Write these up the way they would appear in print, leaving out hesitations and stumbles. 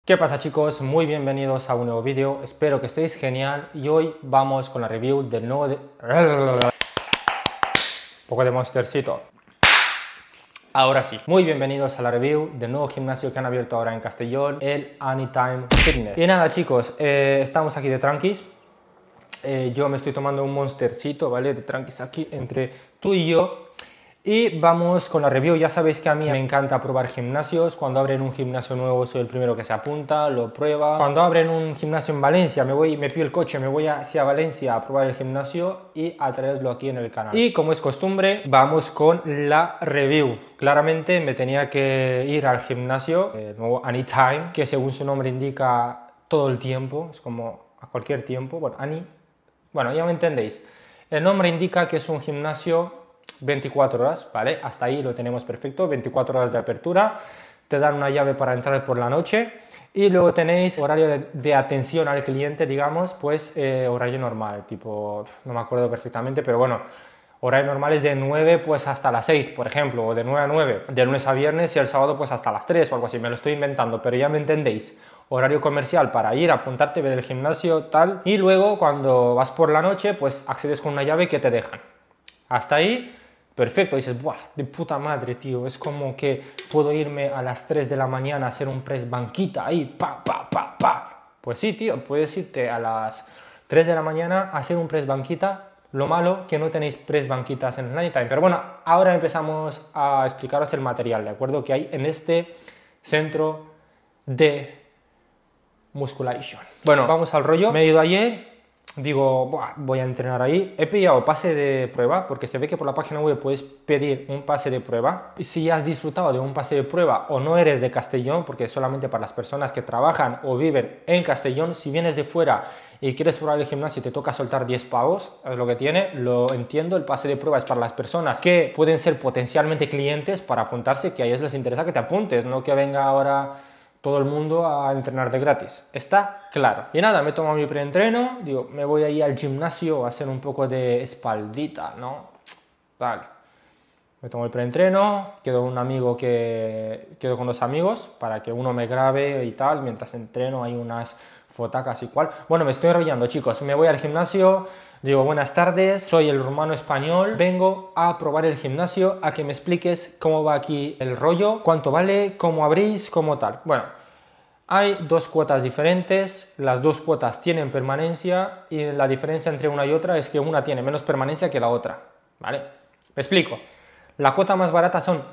¿Qué pasa, chicos? Muy bienvenidos a un nuevo vídeo, espero que estéis genial y hoy vamos con la review del nuevo un poco de Monstercito. Ahora sí, muy bienvenidos a la review del nuevo gimnasio que han abierto ahora en Castellón, el Anytime Fitness. Y nada, chicos, estamos aquí de tranquis. Yo me estoy tomando un Monstercito, ¿vale? De tranquis aquí entre tú y yo. Y vamos con la review. Ya sabéis que a mí me encanta probar gimnasios. Cuando abren un gimnasio nuevo soy el primero que se apunta, lo prueba. Cuando abren un gimnasio en Valencia me pido el coche, me voy hacia Valencia a probar el gimnasio y a traerlo aquí en el canal. Y como es costumbre, vamos con la review. Claramente me tenía que ir al gimnasio, el nuevo Anytime, que según su nombre indica todo el tiempo, es como a cualquier tiempo. Bueno, ya me entendéis. El nombre indica que es un gimnasio 24 horas, ¿vale? Hasta ahí lo tenemos perfecto, 24 horas de apertura, te dan una llave para entrar por la noche y luego tenéis horario de atención al cliente, digamos, pues horario normal, tipo, no me acuerdo perfectamente, pero bueno, horario normal es de 9 pues hasta las 6, por ejemplo, o de 9 a 9, de lunes a viernes y el sábado pues hasta las 3 o algo así, me lo estoy inventando, pero ya me entendéis. Horario comercial para ir, apuntarte, ver el gimnasio, tal, y luego cuando vas por la noche, pues accedes con una llave que te dejan. Hasta ahí, perfecto, dices, ¡buah! De puta madre, tío, es como que puedo irme a las 3 de la mañana a hacer un press banquita ahí, pa, pa, pa, pa. Pues sí, tío, puedes irte a las 3 de la mañana a hacer un press banquita. Lo malo que no tenéis press banquitas en el Anytime. Pero bueno, ahora empezamos a explicaros el material, ¿de acuerdo? Que hay en este centro de musculation. Bueno, vamos al rollo. Me he ido ayer. Digo, voy a entrenar ahí. He pillado pase de prueba, porque se ve que por la página web puedes pedir un pase de prueba. Y si has disfrutado de un pase de prueba o no eres de Castellón, porque es solamente para las personas que trabajan o viven en Castellón, si vienes de fuera y quieres probar el gimnasio y te toca soltar 10 pavos, es lo que tiene, lo entiendo. El pase de prueba es para las personas que pueden ser potencialmente clientes para apuntarse, que a ellos les interesa que te apuntes, no que venga ahora todo el mundo a entrenar de gratis. Está claro. Y nada, me tomo mi preentreno, digo, me voy a ir al gimnasio a hacer un poco de espaldita, ¿no? Vale. Me tomo el preentreno, quedo con dos amigos para que uno me grabe y tal, mientras entreno hay unas fotacas y cual. Bueno, me estoy enrollando, chicos, me voy al gimnasio. Digo, buenas tardes, soy el rumano español, vengo a probar el gimnasio, a que me expliques cómo va aquí el rollo, cuánto vale, cómo abrís, cómo tal. Bueno, hay dos cuotas diferentes, las dos cuotas tienen permanencia y la diferencia entre una y otra es que una tiene menos permanencia que la otra, ¿vale? Me explico. La cuota más barata son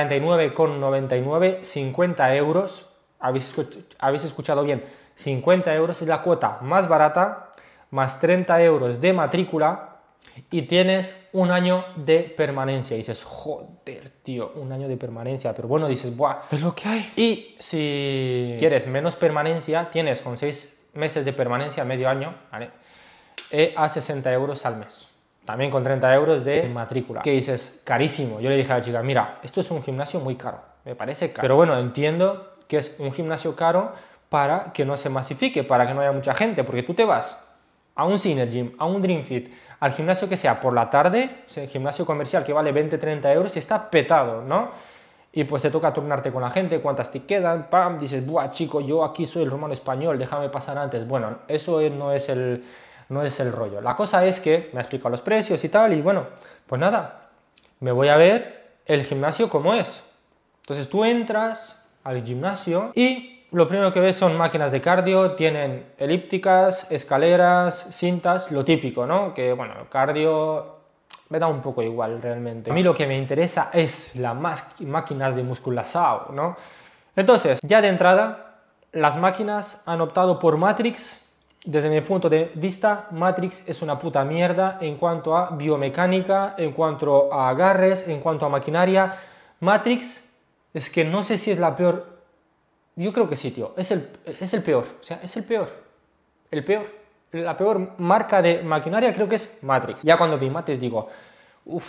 49,99, 50 euros, habéis escuchado bien, 50 euros es la cuota más barata, más 30 euros de matrícula y tienes un año de permanencia. Y dices, joder, tío, un año de permanencia. Pero bueno, dices, buah, es lo que hay. Y si quieres menos permanencia, tienes con 6 meses de permanencia, medio año, ¿vale? A 60 euros al mes. También con 30 euros de matrícula. Que dices, carísimo. Yo le dije a la chica, mira, esto es un gimnasio muy caro. Me parece caro. Pero bueno, entiendo que es un gimnasio caro para que no se masifique, para que no haya mucha gente. Porque tú te vas a un Synergym, a un Dreamfit, al gimnasio que sea por la tarde, el gimnasio comercial que vale 20-30 euros y está petado, ¿no? Y pues te toca turnarte con la gente, cuántas te quedan, pam, dices, buah, chico, yo aquí soy el rumano español, déjame pasar antes. Bueno, eso no es el rollo. La cosa es que me ha explicado los precios y tal, y bueno, pues nada, me voy a ver el gimnasio como es. Entonces tú entras al gimnasio y lo primero que ves son máquinas de cardio, tienen elípticas, escaleras, cintas, lo típico, ¿no? Que bueno, el cardio me da un poco igual realmente. A mí lo que me interesa es las máquinas de musculación, ¿no? Entonces, ya de entrada, las máquinas han optado por Matrix. Desde mi punto de vista, Matrix es una puta mierda en cuanto a biomecánica, en cuanto a agarres, en cuanto a maquinaria. Matrix es que no sé si es la peor. Yo creo que sí, tío. Es el peor. O sea, es el peor. El peor. La peor marca de maquinaria creo que es Matrix. Ya cuando vi Matrix digo, uff.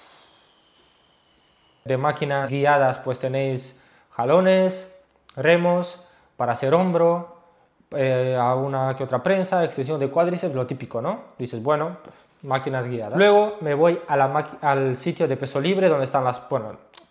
De máquinas guiadas pues tenéis jalones, remos, para hacer hombro, a una que otra prensa, extensión de cuádriceps, lo típico, ¿no? Dices, bueno, máquinas guiadas. Luego me voy a al sitio de peso libre donde están las, bueno,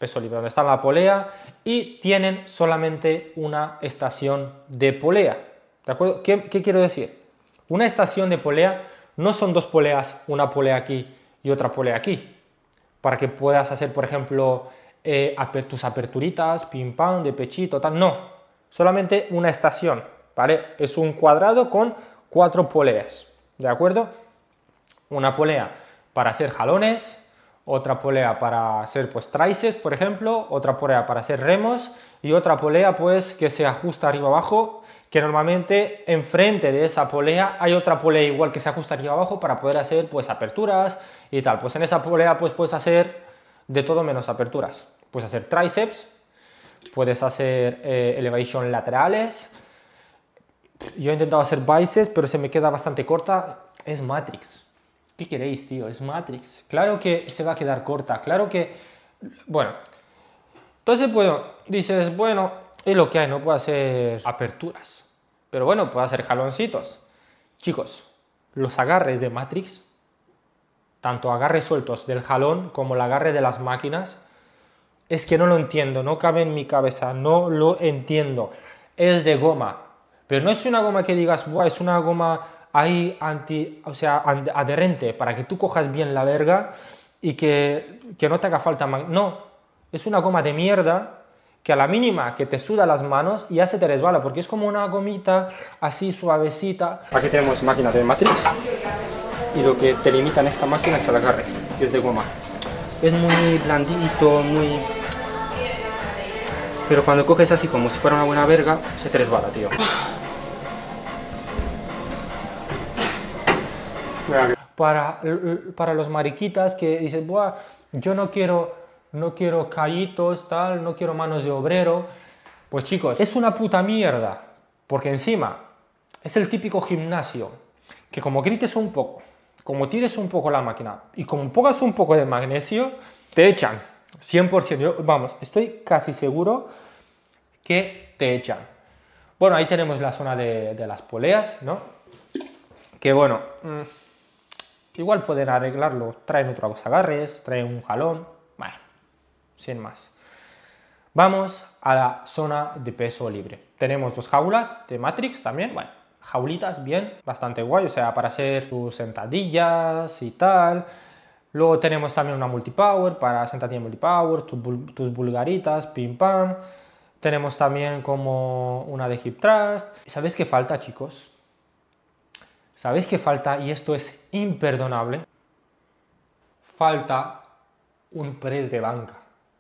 peso libre, donde está la polea, y tienen solamente una estación de polea. ¿De acuerdo? ¿Qué quiero decir? Una estación de polea no son dos poleas, una polea aquí y otra polea aquí, para que puedas hacer, por ejemplo, tus aperturitas, pim pam, de pechito, tal. No, solamente una estación, ¿vale? Es un cuadrado con 4 poleas, ¿de acuerdo? Una polea para hacer jalones, otra polea para hacer pues tríceps, por ejemplo, otra polea para hacer remos y otra polea pues que se ajusta arriba abajo, que normalmente enfrente de esa polea hay otra polea igual que se ajusta arriba abajo para poder hacer pues aperturas y tal. Pues en esa polea pues puedes hacer de todo menos aperturas. Puedes hacer tríceps, puedes hacer elevation laterales. Yo he intentado hacer bíceps, pero se me queda bastante corta. Es Matrix. ¿Qué queréis, tío? Es Matrix. Claro que se va a quedar corta, claro que... Bueno, entonces, bueno, dices, bueno, es lo que hay, no puedo hacer aperturas. Pero bueno, puedo hacer jaloncitos. Chicos, los agarres de Matrix, tanto agarres sueltos del jalón como el agarre de las máquinas, es que no lo entiendo, no cabe en mi cabeza, no lo entiendo. Es de goma, pero no es una goma que digas, buah, es una goma ahí adherente para que tú cojas bien la verga y que no te haga falta. No, es una goma de mierda que a la mínima que te suda las manos ya se te resbala, porque es como una gomita así suavecita. Aquí tenemos máquina de Matrix y lo que te limita en esta máquina es el agarre, que es de goma. Es muy blandito, muy... Pero cuando coges así como si fuera una buena verga, se te resbala, tío. Para los mariquitas que dicen, buah, yo no quiero callitos, tal, no quiero manos de obrero. Pues chicos, es una puta mierda, porque encima es el típico gimnasio que como grites un poco, como tires un poco la máquina y como pongas un poco de magnesio, te echan, 100%. Yo, vamos, estoy casi seguro que te echan. Bueno, ahí tenemos la zona de las poleas, ¿no? Que bueno... igual pueden arreglarlo, traen otros agarres, traen un jalón, bueno, sin más. Vamos a la zona de peso libre. Tenemos dos jaulas de Matrix también, bueno, jaulitas bien, bastante guay, o sea, para hacer tus sentadillas y tal. Luego tenemos también una multipower para sentadilla multipower, tus vulgaritas, pim pam. Tenemos también como una de hip thrust. ¿Sabéis qué falta, chicos? ¿Sabéis qué falta? Y esto es imperdonable. Falta un press de banca.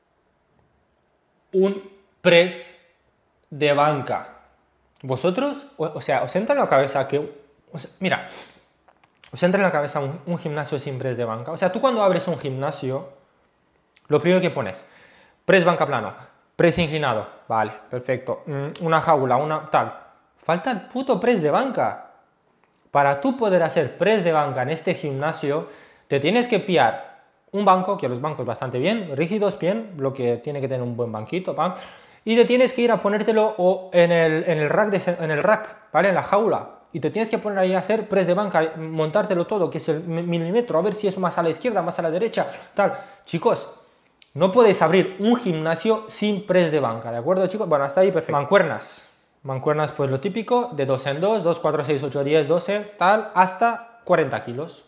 Un press de banca. ¿Vosotros? O sea, ¿os entra en la cabeza que... mira, ¿os entra en la cabeza un gimnasio sin press de banca? O sea, tú cuando abres un gimnasio, lo primero que pones, press banca plano, press inclinado, vale, perfecto. Una jaula, una tal. Falta el puto press de banca. Para tú poder hacer press de banca en este gimnasio, te tienes que pillar un banco, que los bancos bastante bien, rígidos, bien, lo que tiene que tener un buen banquito, pam, y te tienes que ir a ponértelo o en el rack, ¿vale? En la jaula, y te tienes que poner ahí a hacer press de banca, montártelo todo, que es el milímetro, a ver si es más a la izquierda, más a la derecha, tal. Chicos, no podéis abrir un gimnasio sin press de banca, ¿de acuerdo, chicos? Bueno, hasta ahí perfecto. Mancuernas. Mancuernas, pues lo típico, de 2 en 2, 2, 4, 6, 8, 10, 12, tal, hasta 40 kilos.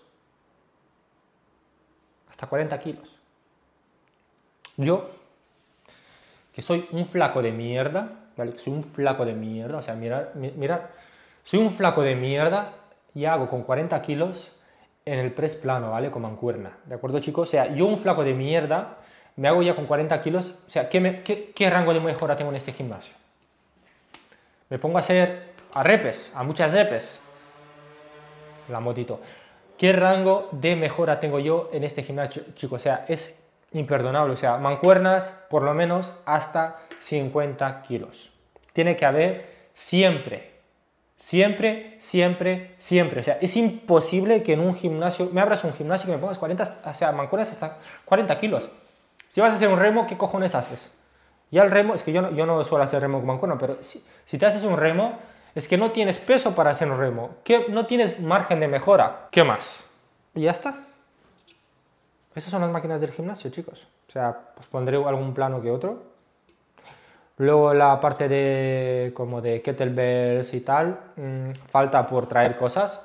Hasta 40 kilos. Yo, que soy un flaco de mierda, ¿vale? Soy un flaco de mierda, o sea, mirad, soy un flaco de mierda y hago con 40 kilos en el press plano, ¿vale? Con mancuerna, ¿de acuerdo, chicos? O sea, yo un flaco de mierda me hago ya con 40 kilos, o sea, ¿qué rango de mejora tengo en este gimnasio? Me pongo a hacer a repes, a muchas repes. La motito. ¿Qué rango de mejora tengo yo en este gimnasio, chicos? O sea, es imperdonable. O sea, mancuernas por lo menos hasta 50 kilos. Tiene que haber siempre. Siempre, siempre, siempre. O sea, es imposible que en un gimnasio, me abras un gimnasio y me pongas 40, o sea, mancuernas hasta 40 kilos. Si vas a hacer un remo, ¿qué cojones haces? Ya el remo, es que yo no suelo hacer remo con mancuerna, pero si te haces un remo, es que no tienes peso para hacer un remo, que no tienes margen de mejora. ¿Qué más? Y ya está. Esas son las máquinas del gimnasio, chicos. O sea, pues pondré algún plano que otro. Luego la parte de como de kettlebells y tal, falta por traer cosas,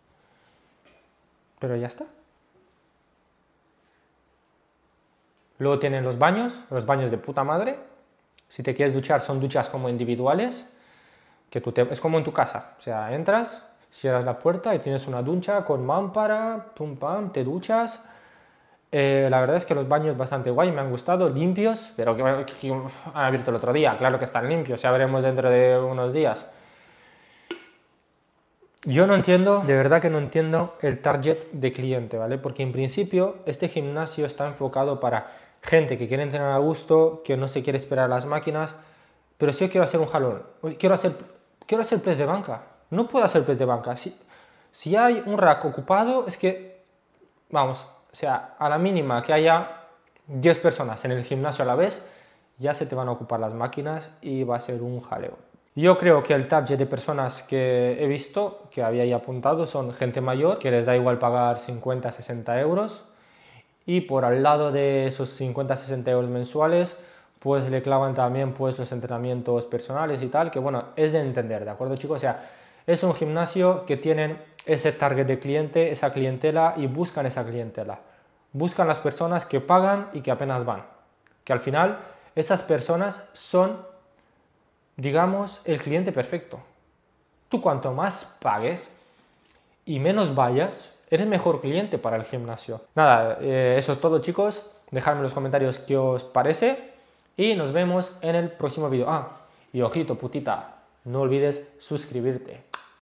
pero ya está. Luego tienen los baños de puta madre. Si te quieres duchar, son duchas como individuales, que es como en tu casa, o sea, entras, cierras la puerta y tienes una ducha con mámpara, pum pam, te duchas. La verdad es que los baños bastante guay, me han gustado, limpios, pero que han abierto el otro día, claro que están limpios, ya veremos dentro de unos días. Yo no entiendo, de verdad que no entiendo el target de cliente, ¿vale? Porque en principio este gimnasio está enfocado para gente que quiere entrenar a gusto, que no se quiere esperar a las máquinas, pero si yo quiero hacer un jalón, quiero hacer press de banca, no puedo hacer press de banca. Si hay un rack ocupado, es que, vamos, o sea, a la mínima que haya 10 personas en el gimnasio a la vez, ya se te van a ocupar las máquinas y va a ser un jaleo. Yo creo que el target de personas que he visto, que había ahí apuntado, son gente mayor, que les da igual pagar 50, 60 euros, y por al lado de esos 50, 60 euros mensuales, pues le clavan también pues los entrenamientos personales y tal, que bueno, es de entender, ¿de acuerdo, chicos? O sea, es un gimnasio que tienen ese target de cliente, esa clientela, y buscan esa clientela. Buscan las personas que pagan y que apenas van. Que al final, esas personas son, digamos, el cliente perfecto. Tú cuanto más pagues y menos vayas, eres mejor cliente para el gimnasio. Nada, eso es todo, chicos. Dejadme en los comentarios qué os parece y nos vemos en el próximo vídeo. Ah, y ojito, putita, no olvides suscribirte.